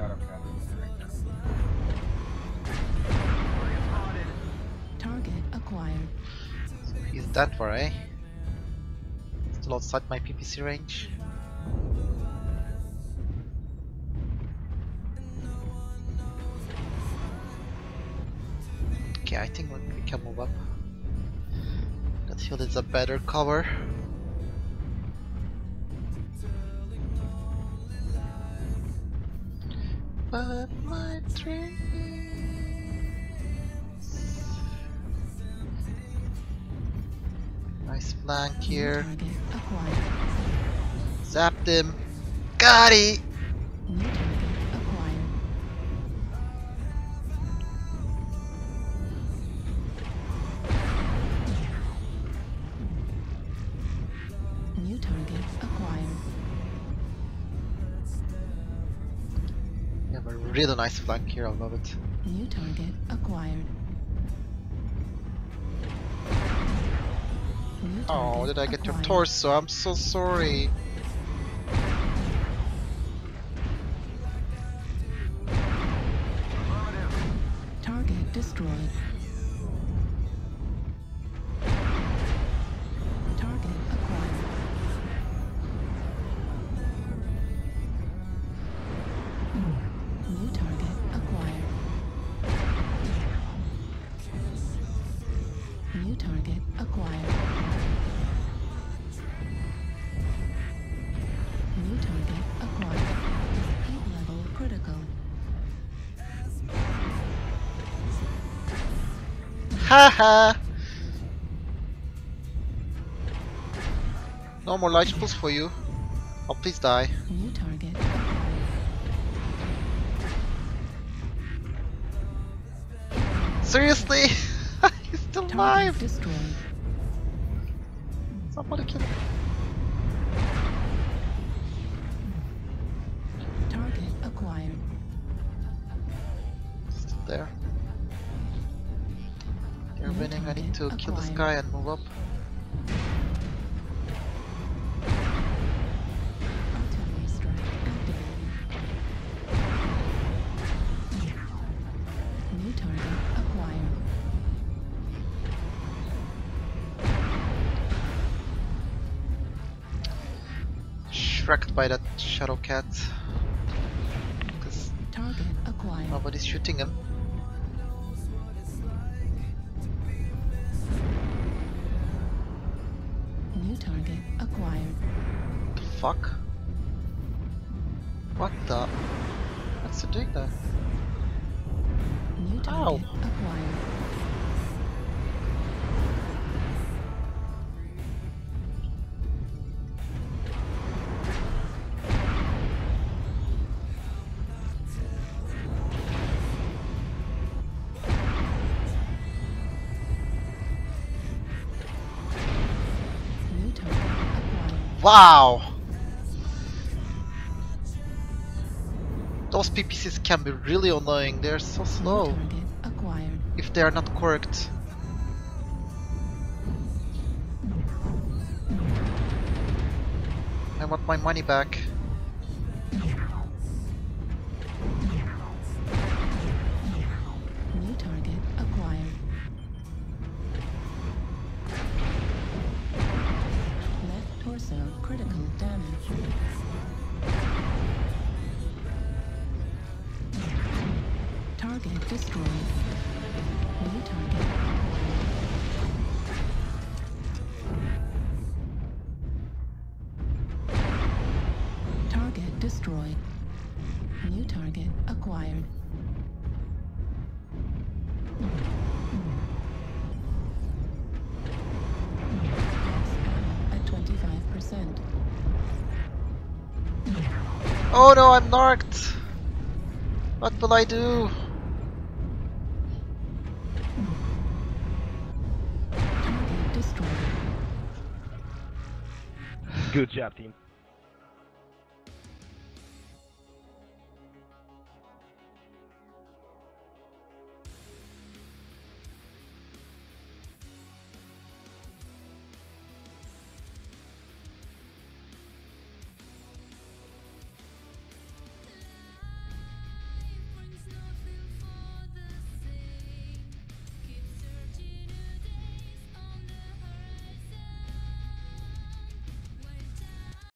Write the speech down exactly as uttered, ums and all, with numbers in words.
Target acquired. He's that far, eh? Still outside my P P C range. Okay, I think we can move up. That hill is a better cover. But my dreams. Nice flank here. Target acquired. Zapped him. Got it! New target acquired. New target acquired. We have a really nice flank here, I love it. New target acquired. New Oh, target did I get your acquired. torso? I'm so sorry. Target destroyed. Target acquired. New target acquired. New target acquired. New target acquired. Heat level critical. Haha! No more light pulse for you. Oh, please die. New target acquired. Seriously? He's still Target alive! destroyed. Somebody kill him. Target acquired. Still there. They're New winning. I need to target kill this acquired. guy and move up. Artillery strike activated. New target acquired. Shreked by that shadow cat. Because Target acquired. nobody's shooting him. New target acquired. The fuck? What the? What's he doing there? New target Ow. acquired. New target acquired. Wow! Those P P Cs can be really annoying. They're so New slow target acquired. if they are not quirked. I want my money back. New target acquired. Left torso critical damage. Target destroyed. New target acquired. Target destroyed. New target acquired. At twenty-five percent. Oh no, I'm narked! What will I do? Target destroyed. Good job, team.